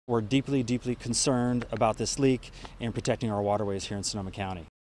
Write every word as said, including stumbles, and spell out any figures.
We're deeply, deeply concerned about this leak and protecting our waterways here in Sonoma County.